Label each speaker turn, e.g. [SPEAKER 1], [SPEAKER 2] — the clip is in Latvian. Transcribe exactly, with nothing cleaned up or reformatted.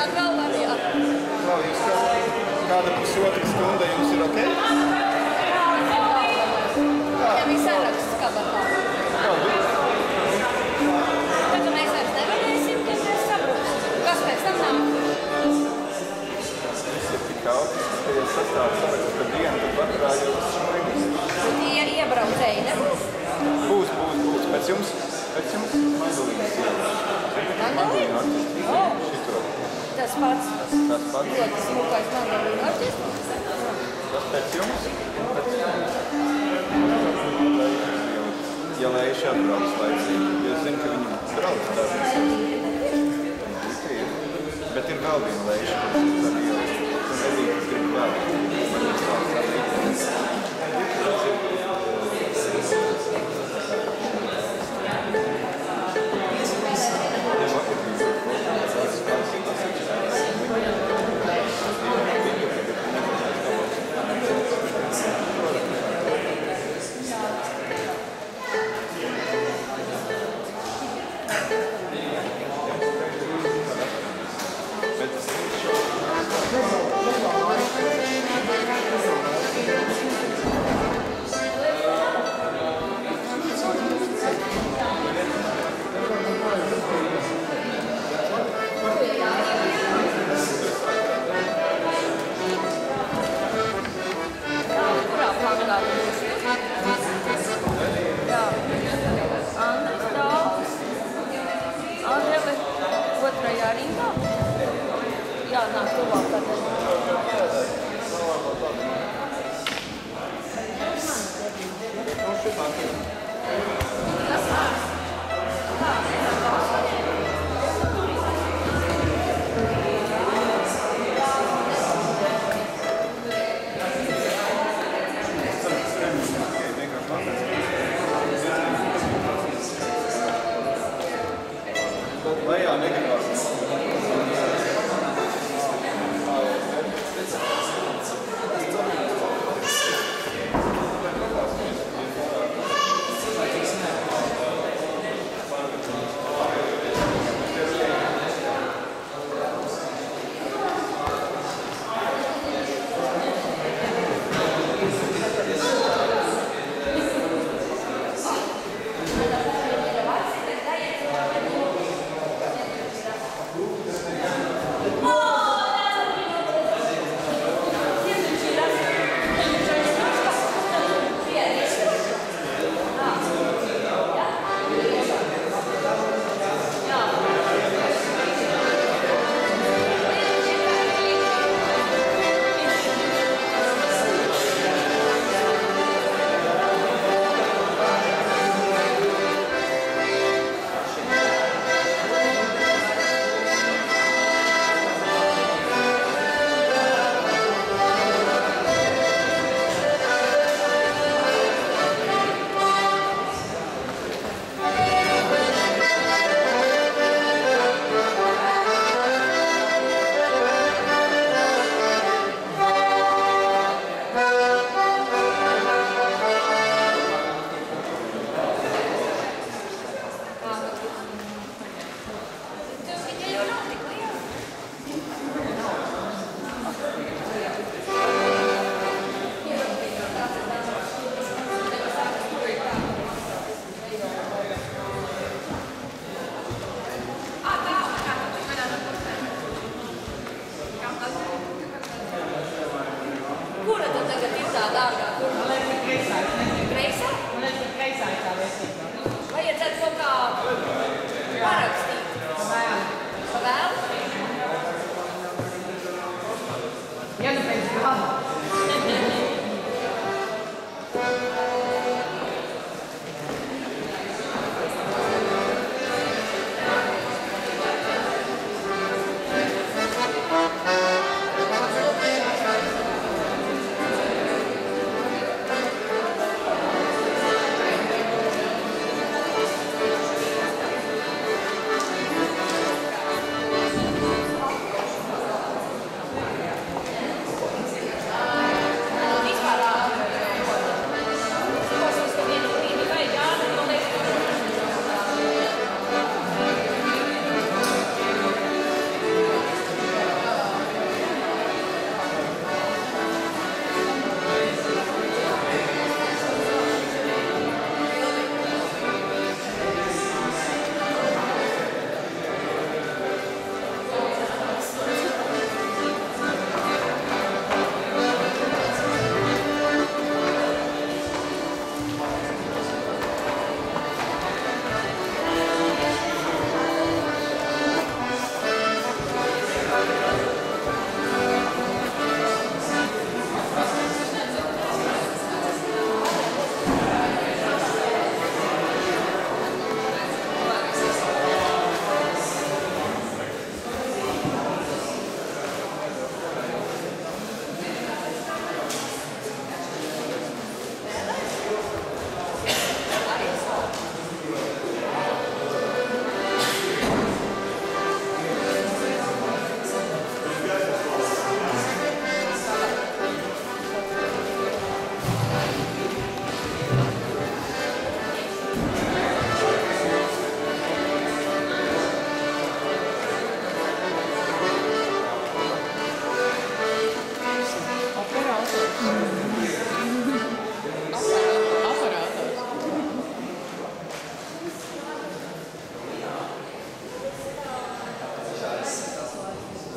[SPEAKER 1] Tad vēl var, jā.
[SPEAKER 2] Kā jūs kā, kāda pusotra stunda jums ir ok?
[SPEAKER 1] Tev ir saraksts kabatā.
[SPEAKER 2] Labi.
[SPEAKER 1] Tad mēs vairs nevarēsim, tad mēs sabruksim. Kas pēc tam nāk?
[SPEAKER 2] Viss ir tik autisks, ka ja sastāv saraksts par dienu, tad vakarā jau viss šmaigas.
[SPEAKER 1] Tie iebraucēji nebūs?
[SPEAKER 2] Būs, būs, būs. Pēc jums, pēc jums mandolīnas ir.
[SPEAKER 1] Mandolīna?
[SPEAKER 2] Orķestris.
[SPEAKER 1] O!
[SPEAKER 2] Šito.
[SPEAKER 1] Tas pats.
[SPEAKER 2] Tas, tas pats.
[SPEAKER 1] Ļoti smukais mandolīna orķestris.
[SPEAKER 2] Tas pēc jums. Pēc jums. Ja Leiši atbrauc laicīgi, jo es zinu, ka viņi brauc tādā. Bet ir vēl viena Leiša, kas ir tā viela. Un nebija, kas grib vēl. Man ir tāds sadīgs. Lejā negribas.